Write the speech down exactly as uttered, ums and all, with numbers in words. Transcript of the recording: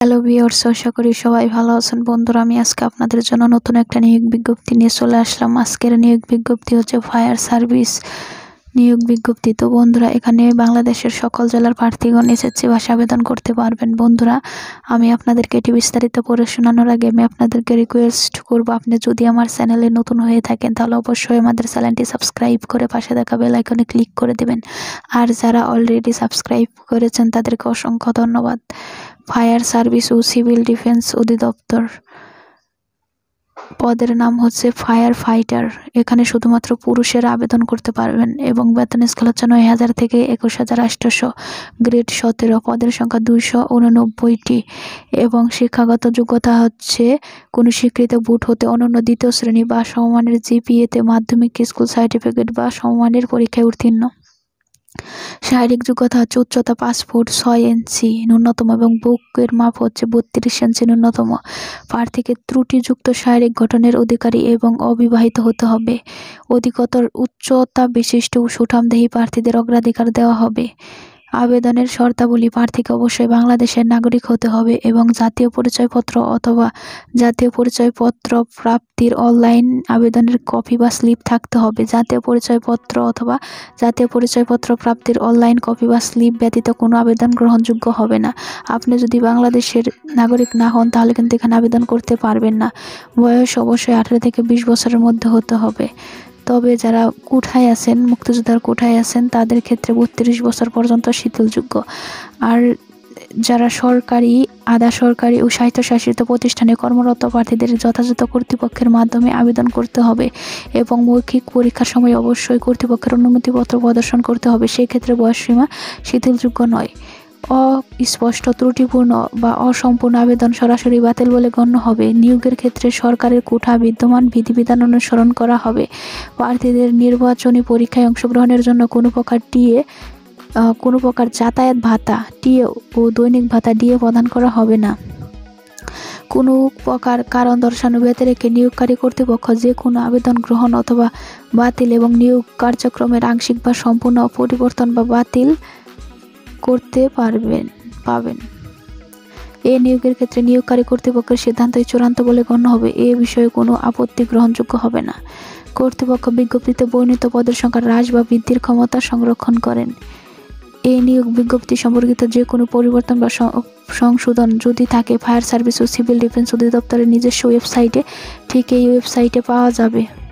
Hello viewers, আশা করি সবাই ভালো আছেন। বন্ধুরা, আমি আজকে আপনাদের জন্য নতুন একটা নিয়োগ বিজ্ঞপ্তি নিয়ে চলে আসলাম। আজকের নিয়োগ বিজ্ঞপ্তি হচ্ছে ফায়ার সার্ভিস নিয়োগ বিজ্ঞপ্তি। তো বন্ধুরা, এখানে বাংলাদেশের সকল জেলার প্রার্থীগণ এসএসসি ভাষা আবেদন করতে পারবেন। বন্ধুরা, আমি আপনাদেরকে এটি বিস্তারিত পড়ে শোনানোর আগে আমি আপনাদেরকে রিকোয়েস্ট করব, আপনি যদি আমার চ্যানেলে নতুন হয়ে থাকেন তাহলে অবশ্যই আমাদের চ্যানেলটি সাবস্ক্রাইব করে পাশে থাকা বেল আইকনে ক্লিক করে দেবেন। আর যারা অলরেডি সাবস্ক্রাইব করেছেন তাদেরকে অসংখ্য ধন্যবাদ। ফায়ার সার্ভিস ও সিভিল ডিফেন্স অধিদপ্তর, পদের নাম হচ্ছে ফায়ার ফাইটার। এখানে শুধুমাত্র পুরুষেরা আবেদন করতে পারবেন এবং বেতন স্কেল হচ্ছে নয় হাজার থেকে একুশ হাজার আটশোশো, গ্রেড সতেরো, পদের সংখ্যা দুইশো উননব্বইটি এবং শিক্ষাগত যোগ্যতা হচ্ছে কোনো স্বীকৃত বোর্ড হতে অনন্য দ্বিতীয় শ্রেণী বা সমমানের জিপিএতে মাধ্যমিক স্কুল সার্টিফিকেট বা সমমানের পরীক্ষায় উত্তীর্ণ। শারীরিক যোগ্যতা হচ্ছে উচ্চতা পাঁচ ফুট ছয় ইঞ্চি ন্যূনতম এবং বুকের মাপ হচ্ছে বত্রিশ ইঞ্চি ন্যূনতম। প্রার্থীকে ত্রুটিযুক্ত শারীরিক গঠনের অধিকারী এবং অবিবাহিত হতে হবে। অধিকতর উচ্চতা বিশিষ্ট ও সুঠামদেহী প্রার্থীদের অগ্রাধিকার দেওয়া হবে। আবেদনের শর্তাবলী: প্রার্থীকে অবশ্যই বাংলাদেশের নাগরিক হতে হবে এবং জাতীয় পরিচয়পত্র অথবা জাতীয় পরিচয়পত্র প্রাপ্তির অনলাইন আবেদনের কপি বা স্লিপ থাকতে হবে। জাতীয় পরিচয়পত্র অথবা জাতীয় পরিচয়পত্র প্রাপ্তির অনলাইন কপি বা স্লিপ ব্যতীত কোনো আবেদন গ্রহণযোগ্য হবে না। আপনি যদি বাংলাদেশের নাগরিক না হন তাহলে কিন্তু এখানে আবেদন করতে পারবেন না। বয়স অবশ্যই আঠারো থেকে বিশ বছরের মধ্যে হতে হবে। তবে যারা কোঠায় আছেন, মুক্তিযোদ্ধার কোঠায় আছেন, তাদের ক্ষেত্রে বত্রিশ বছর পর্যন্ত শিথিলযোগ্য। আর যারা সরকারি, আধা সরকারি ও স্বায়ত্তশাসিত প্রতিষ্ঠানে কর্মরত প্রার্থীদের যথাযথ কর্তৃপক্ষের মাধ্যমে আবেদন করতে হবে এবং মৌখিক পরীক্ষার সময় অবশ্যই কর্তৃপক্ষের অনুমতিপত্র প্রদর্শন করতে হবে। সেক্ষেত্রে বয়সসীমা শিথিলযোগ্য নয়। অস্পষ্ট, ত্রুটিপূর্ণ বা অসম্পূর্ণ আবেদন সরাসরি বাতিল বলে গণ্য হবে। নিয়োগের ক্ষেত্রে সরকারের কোঠা বিদ্যমান বিধিবিধান অনুসরণ করা হবে। প্রার্থীদের নির্বাচনী পরীক্ষায় অংশগ্রহণের জন্য কোনো প্রকার টিএ কোনো প্রকার যাতায়াত ভাতা, টিএ ও দৈনিক ভাতা ডিএ প্রদান করা হবে না। কোনো প্রকার কারণ দর্শানো ব্যতি রেখে নিয়োগকারী কর্তৃপক্ষ যে কোনো আবেদন গ্রহণ অথবা বাতিল এবং নিয়োগ কার্যক্রমের আংশিক বা সম্পূর্ণ পরিবর্তন বা বাতিল করতে পারবেন পাবেন এ নিয়োগের ক্ষেত্রে নিয়োগকারী কর্তৃপক্ষের সিদ্ধান্তই চূড়ান্ত বলে গণ্য হবে। এ বিষয়ে কোনো আপত্তি গ্রহণযোগ্য হবে না। কর্তৃপক্ষ বিজ্ঞপ্তিতে বর্ণিত পদের সংখ্যা হ্রাস বা বৃদ্ধির ক্ষমতা সংরক্ষণ করেন। এই নিয়োগ বিজ্ঞপ্তি সম্পর্কিত যে কোনো পরিবর্তন বা সংশোধন যদি থাকে ফায়ার সার্ভিস ও সিভিল ডিফেন্স অধিদপ্তরের নিজস্ব ওয়েবসাইটে ঠিক এই ওয়েবসাইটে পাওয়া যাবে।